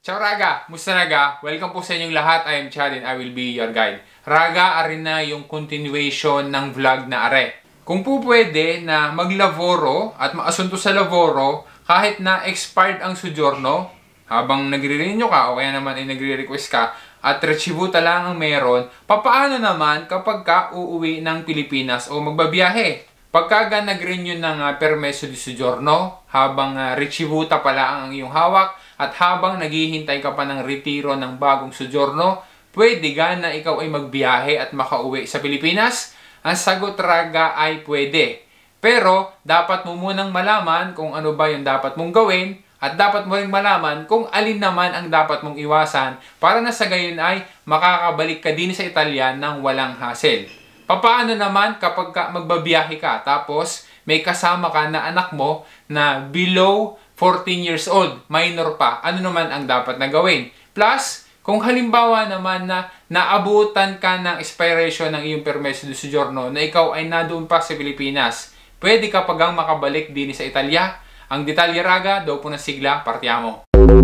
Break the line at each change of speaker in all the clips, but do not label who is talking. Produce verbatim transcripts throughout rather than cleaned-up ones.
Ciao Raga! Musta naga? Welcome po sa inyong lahat. I am Chad and I will be your guide. Raga, arin na yung continuation ng vlog na are. Kung po pwede na maglavoro at maasunto sa lavoro kahit na expired ang sojorno, habang nagre-renew ka o kaya naman ay nagre-request ka at rechibuta lang ang meron, papaano naman kapag ka uuwi ng Pilipinas o magbabiyahe? Pagka nag-renew ng uh, permeso di sojorno, habang uh, rechibuta pala ang iyong hawak, at habang naghihintay ka pa ng retiro ng bagong sojorno, pwede ga na ikaw ay magbiyahe at makauwi sa Pilipinas? Ang sagot, Raga, ay pwede. Pero, dapat mo munang malaman kung ano ba yung dapat mong gawin at dapat mo ring malaman kung alin naman ang dapat mong iwasan para na sa gayon ay makakabalik ka din sa Italia ng walang hassle. Paano naman kapag ka magbabiyahe ka tapos may kasama ka na anak mo na below fourteen years old, minor pa, ano naman ang dapat na gawin? Plus, kung halimbawa naman na naabutan ka ng expiration ng iyong permeso di sojorno na ikaw ay nadoon pa sa Pilipinas, pwede ka pagang makabalik din sa Italia? Ang detalye, Raga, daw po ng sigla, partiamo.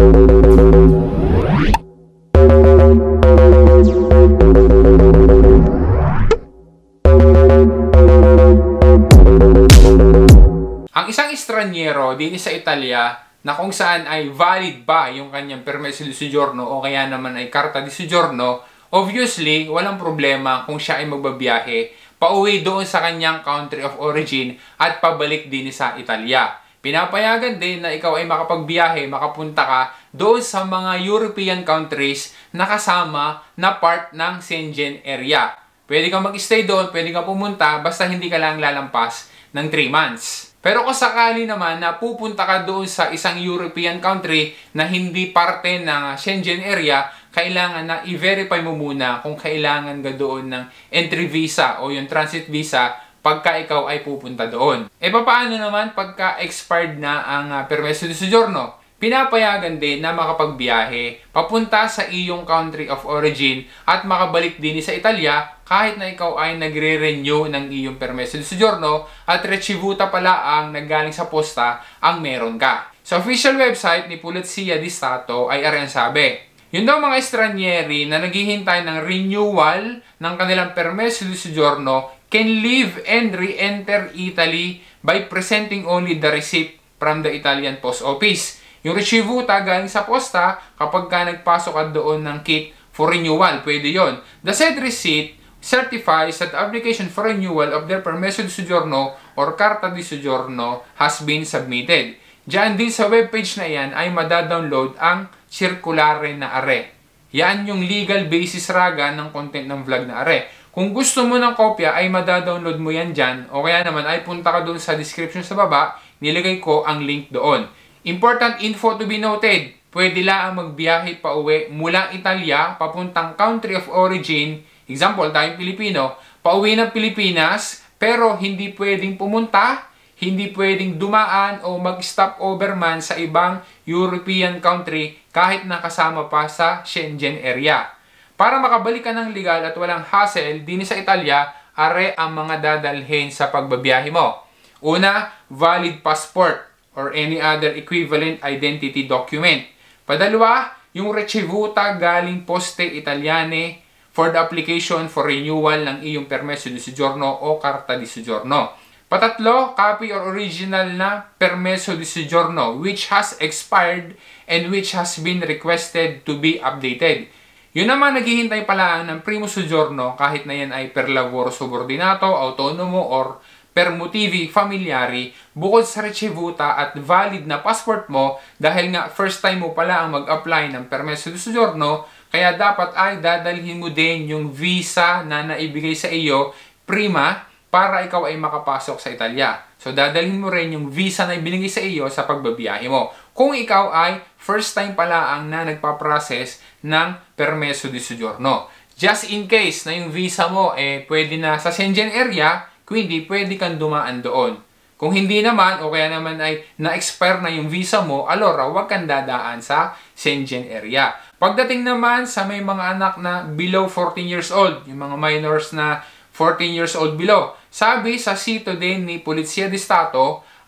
Ang isang estranyero din sa Italia na kung saan ay valid ba yung kanyang permeso di sojorno o kaya naman ay karta di sojorno, obviously, walang problema kung siya ay magbabiyahe pauwi doon sa kanyang country of origin at pabalik din sa Italia. Pinapayagan din na ikaw ay makapagbiyahe, makapunta ka doon sa mga European countries na kasama na part ng Schengen area. Pwede kang mag-stay doon, pwede kang pumunta, basta hindi ka lang lalampas ng three months. Pero kung sakali naman na pupunta ka doon sa isang European country na hindi parte ng Schengen area, kailangan na i-verify mo muna kung kailangan ka doon ng entry visa o yung transit visa pagka ikaw ay pupunta doon. E paano naman pagka expired na ang uh, permeso di sojorno? Pinapayagan din na makapagbiyahe papunta sa iyong country of origin at makabalik din sa Italia kahit na ikaw ay nagre-renew ng iyong permeso di sojorno at rechibuta pala ang nanggaling sa posta ang meron ka. Sa official website ni Polizia di Stato ay ari ang sabi. Yun daw mga estranyeri na naghihintay ng renewal ng kanilang permeso di sojorno can leave and re-enter Italy by presenting only the receipt from the Italian post office. Yung rechibuta galing sa posta, kapag ka nagpasok ka doon ng kit for renewal, pwede yon. The said receipt certifies that the application for renewal of their permeso di sojorno or carta di sojorno has been submitted. Diyan din sa webpage na yan ay madadownload ang circulare na are. Yan yung legal basis, Raga, ng content ng vlog na are. Kung gusto mo ng kopya ay madadownload mo yan dyan o kaya naman ay punta ka doon sa description sa baba, nilagay ko ang link doon. Important info to be noted, pwede lang magbiyahe pa uwi mula Italia papuntang country of origin, example tayong Pilipino, pauwi ng Pilipinas pero hindi pwedeng pumunta, hindi pwedeng dumaan o mag-stop over man sa ibang European country kahit nakasama pa sa Schengen area. Para makabalik ka ng legal at walang hassle din sa Italia, are ang mga dadalhin sa pagbabiyahe mo. Una, valid passport or any other equivalent identity document. Padalwa, yung rechibuta galing Poste Italiane for the application for renewal ng iyong permeso di sojorno o carta di sojorno. Patatlo, copy or original na permeso di sojorno which has expired and which has been requested to be updated. Yun naman naghihintay pala ng primo sojorno kahit na yan ay per lavoro subordinato, autonomo or per motivi familiari, bukod sa rechibuta at valid na passport mo dahil nga first time mo pala ang mag-apply ng permeso di sojorno, kaya dapat ay dadalhin mo din yung visa na naibigay sa iyo prima para ikaw ay makapasok sa Italia. So dadalhin mo rin yung visa na ibinigay sa iyo sa pagbabiyahe mo. Kung ikaw ay first time pala ang na nagpa-process ng permeso di sojorno. Just in case na yung visa mo eh pwede na sa Schengen area, hindi pwede kang dumaan doon. Kung hindi naman, o kaya naman ay na-expire na yung visa mo, alora, huwag kang dadaan sa Schengen area. Pagdating naman sa may mga anak na below fourteen years old, yung mga minors na fourteen years old below, sabi sa sito din ni Polizia di Stato,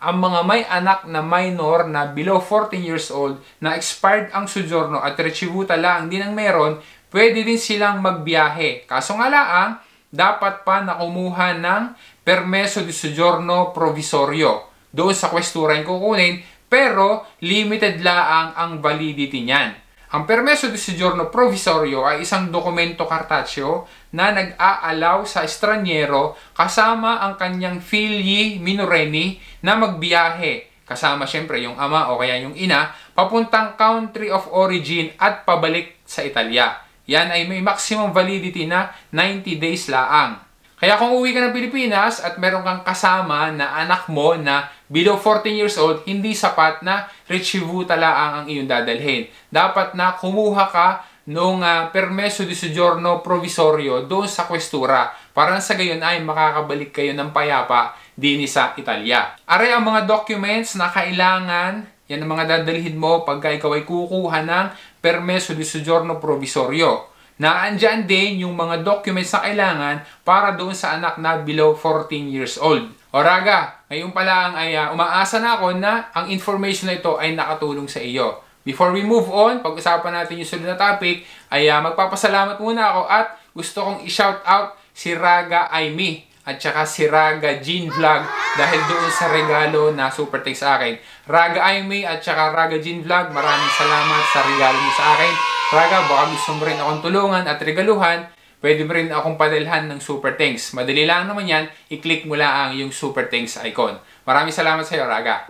ang mga may anak na minor na below fourteen years old na expired ang sojourno at rechibuta lang din ang meron, pwede din silang magbiyahe. Kaso nga laang, dapat pa na kumuha ng permeso di soggiorno provisorio. Doon sa kwestura yung kukunin, pero limited laang ang validity niyan. Ang permeso di soggiorno provisorio ay isang dokumento cartaceo na nag-aalaw sa estranyero kasama ang kanyang figli minorenni na magbiyahe. Kasama syempre yung ama o kaya yung ina, papuntang country of origin at pabalik sa Italia. Yan ay may maximum validity na ninety days laang. Kaya kung uwi ka ng Pilipinas at meron kang kasama na anak mo na below fourteen years old, hindi sapat na ricevuta laang ang iyong dadalhin. Dapat na kumuha ka nung uh, permeso di soggiorno provisorio doon sa kwestura para sa gayon ay makakabalik kayo ng payapa din sa Italia. Are ang mga documents na kailangan, yan ang mga dadalhin mo pagka ikaw ay kukuha ng permeso di soggiorno provisorio. Naandyan din yung mga documents na kailangan para doon sa anak na below fourteen years old. O raga, ngayon pala ang ay uh, umaasa na ako na ang information na ito ay nakatulong sa iyo. Before we move on, pag-usapan natin yung sunod na topic, ay uh, magpapasalamat muna ako at gusto kong i-shout out si Raga Aimee at saka si Raga Jean Vlog dahil doon sa regalo na super thanks sa akin. Raga Aimee at saka Raga Jean Vlog, maraming salamat sa regalo niyo sa akin. Raga, baka gusto mo rin akong tulungan at regaluhan, pwede mo rin akong padalhan ng super thanks. Madali lang naman yan, i-click mo lang yung super thanks icon. Maraming salamat sa iyo, Raga.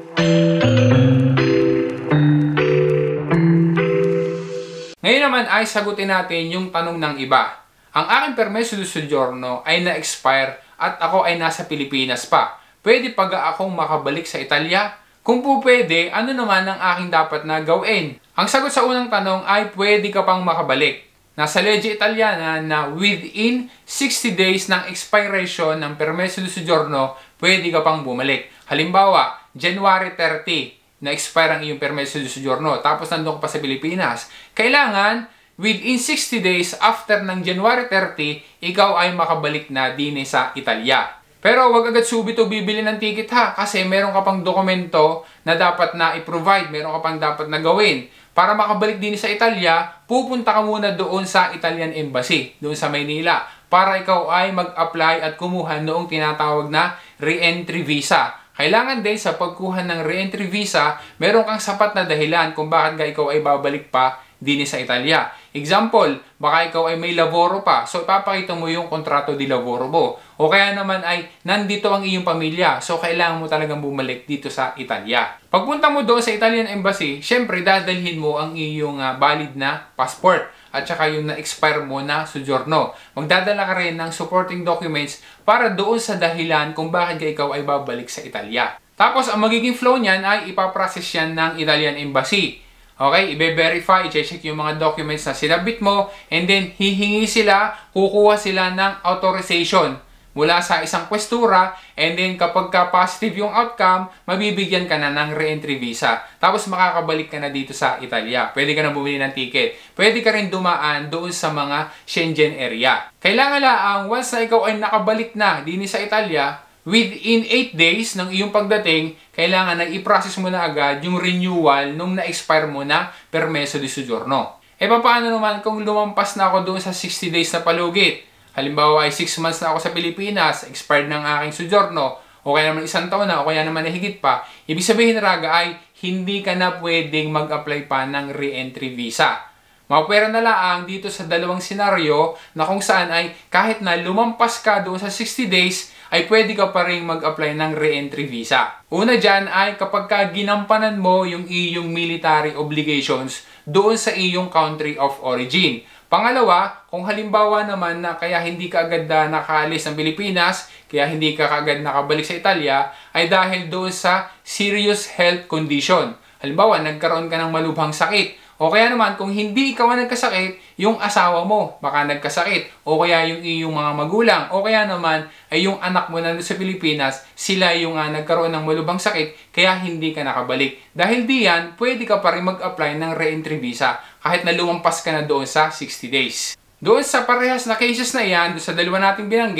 Ngayon naman ay sagutin natin yung tanong ng iba. Ang aking permeso di soggiorno ay na-expire at ako ay nasa Pilipinas pa. Pwede pa akong makabalik sa Italia? Kung po pwede, ano naman ang aking dapat na gawin? Ang sagot sa unang tanong ay pwede ka pang makabalik. Nasa legge Italiana na within sixty days ng expiration ng permeso di soggiorno, pwede ka pang bumalik. Halimbawa, January thirty na expire ang iyong permeso di soggiorno, tapos nandun ka pa sa Pilipinas. Kailangan, within sixty days after ng January thirty, ikaw ay makabalik na din sa Italia. Pero wag agad subito bibili ng ticket ha, kasi meron ka pang dokumento na dapat na i-provide, meron ka pang dapat na gawin. Para makabalik din sa Italia, pupunta ka muna doon sa Italian Embassy, doon sa Maynila, para ikaw ay mag-apply at kumuha noong tinatawag na re-entry visa. Kailangan din sa pagkuha ng re-entry visa, meron kang sapat na dahilan kung bakit ka ikaw ay babalik pa din sa Italia. Example, baka ikaw ay may laboro pa, so ipapakita mo yung kontrato di laboro mo. O kaya naman ay nandito ang iyong pamilya, so kailangan mo talagang bumalik dito sa Italia. Pagpunta mo doon sa Italian Embassy, syempre dadalhin mo ang iyong uh, valid na passport at saka yung na-expire mo na soggiorno. Magdadala ka rin ng supporting documents para doon sa dahilan kung bakit ka ikaw ay babalik sa Italia. Tapos ang magiging flow niyan ay ipaprocess yan ng Italian Embassy. Okay, i-verify, i-check yung mga documents na sinabit mo, and then hihingi sila, kukuha sila ng authorization mula sa isang kwestura, and then kapag ka positive yung outcome, mabibigyan ka na ng re-entry visa. Tapos makakabalik ka na dito sa Italia. Pwede ka na bumili ng ticket. Pwede ka rin dumaan doon sa mga Schengen area. Kailangan lang, once na ikaw ay nakabalik na din sa Italia, within eight days ng iyong pagdating, kailangan na i-process mo na agad yung renewal nung na-expire mo na permeso di soggiorno. E paano naman kung lumampas na ako doon sa sixty days na palugit? Halimbawa ay six months na ako sa Pilipinas, expired ng aking soggiorno, o kaya naman isang taon na, o kaya naman nahigit pa. Ibig sabihin, Raga, ay hindi ka na pwedeng mag-apply pa ng re-entry visa. Mapwera na lang dito sa dalawang senaryo na kung saan ay kahit na lumampas ka doon sa sixty days, ay pwede ka pa rin mag-apply ng re-entry visa. Una dyan ay kapag ka ginampanan mo yung iyong military obligations doon sa iyong country of origin. Pangalawa, kung halimbawa naman na kaya hindi ka agad na nakaalis ng Pilipinas, kaya hindi ka agad nakabalik sa Italia, ay dahil doon sa serious health condition. Halimbawa, nagkaroon ka ng malubhang sakit. O kaya naman, kung hindi ikaw ang nagkasakit, yung asawa mo baka nagkasakit. O kaya yung iyong mga magulang. O kaya naman, ay yung anak mo na sa Pilipinas, sila yung uh, nagkaroon ng malubhang sakit, kaya hindi ka nakabalik. Dahil diyan, pwede ka pa rin mag-apply ng re-entry visa kahit na lumampas ka na doon sa sixty days. Doon sa parehas na cases na yan, doon sa dalawa nating binanggit,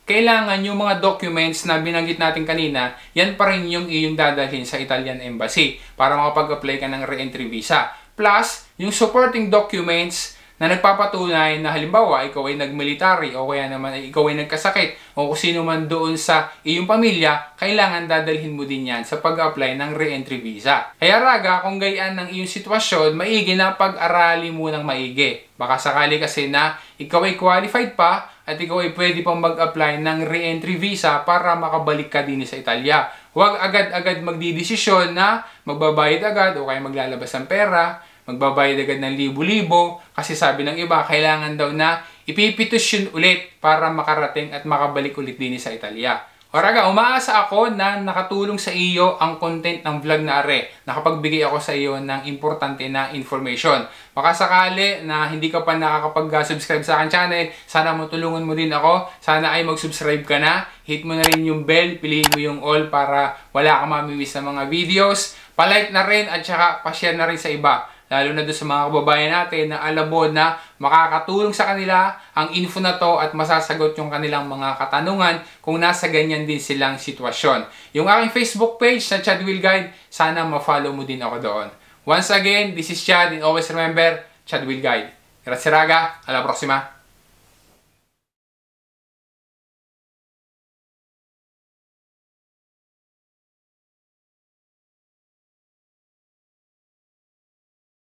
kailangan yung mga documents na binanggit natin kanina, yan pa rin yung iyong dadalhin sa Italian Embassy para makapag-apply ka ng re-entry visa. Plus, yung supporting documents na nagpapatunay na halimbawa ikaw ay nag-military o kaya naman ay ikaw ay nagkasakit o kung sino man doon sa iyong pamilya, kailangan dadalhin mo din yan sa pag-apply ng re-entry visa. Kaya raga, kung gayaan ng iyong sitwasyon, maigi na pag-arali mo ng maigi. Baka sakali kasi na ikaw ay qualified pa at ikaw ay pwede pang mag-apply ng re-entry visa para makabalik ka din sa Italia. Huwag agad-agad magdidesisyon na magbabayad agad o kaya maglalabas ng pera, magbabayad agad ng libo-libo kasi sabi ng iba, kailangan daw na ipipetisyon ulit para makarating at makabalik ulit din sa Italia. O raga, umaasa ako na nakatulong sa iyo ang content ng vlog na are. Nakapagbigay ako sa iyo ng importante na information. Baka sakali na hindi ka pa nakakapag-subscribe sa akin channel, sana matulungan mo din ako. Sana ay mag-subscribe ka na. Hit mo na rin yung bell, piliin mo yung all para wala kang mamimiss na mga videos. Palike na rin at saka pa-share na rin sa iba. Lalo na doon sa mga kababayan natin na alam mo na makakatulong sa kanila ang info na to at masasagot yung kanilang mga katanungan kung nasa ganyan din silang sitwasyon. Yung aking Facebook page na Chad Will Guide, sana ma-follow mo din ako doon. Once again, this is Chad and always remember, Chad Will Guide. Grazie raga, alla prossima!